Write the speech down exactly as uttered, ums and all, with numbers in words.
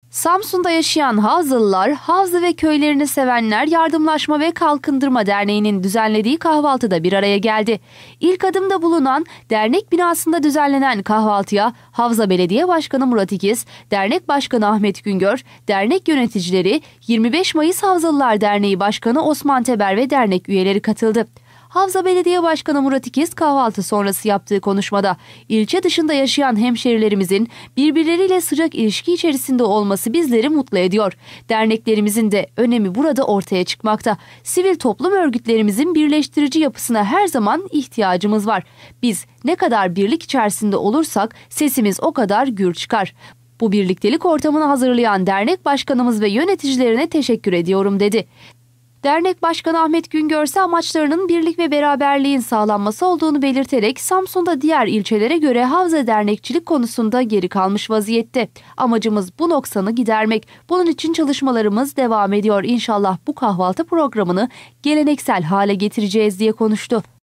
Samsun'da yaşayan Havzalılar, Havza ve köylerini sevenler Yardımlaşma ve Kalkındırma Derneği'nin düzenlediği kahvaltıda bir araya geldi. İlk adımda bulunan dernek binasında düzenlenen kahvaltıya Havza Belediye Başkanı Murat İkiz, Dernek Başkanı Ahmet Güngör, dernek yöneticileri, yirmi beş Mayıs Havzalılar Derneği Başkanı Osman Teber ve dernek üyeleri katıldı. Havza Belediye Başkanı Murat İkiz kahvaltı sonrası yaptığı konuşmada ilçe dışında yaşayan hemşerilerimizin birbirleriyle sıcak ilişki içerisinde olması bizleri mutlu ediyor. Derneklerimizin de önemi burada ortaya çıkmakta. Sivil toplum örgütlerimizin birleştirici yapısına her zaman ihtiyacımız var. Biz ne kadar birlik içerisinde olursak sesimiz o kadar gür çıkar. Bu birliktelik ortamını hazırlayan dernek başkanımız ve yöneticilerine teşekkür ediyorum dedi. Dernek Başkanı Ahmet Güngör ise amaçlarının birlik ve beraberliğin sağlanması olduğunu belirterek Samsun'da diğer ilçelere göre havza dernekçilik konusunda geri kalmış vaziyette. Amacımız bu noksanı gidermek. Bunun için çalışmalarımız devam ediyor. İnşallah bu kahvaltı programını geleneksel hale getireceğiz diye konuştu.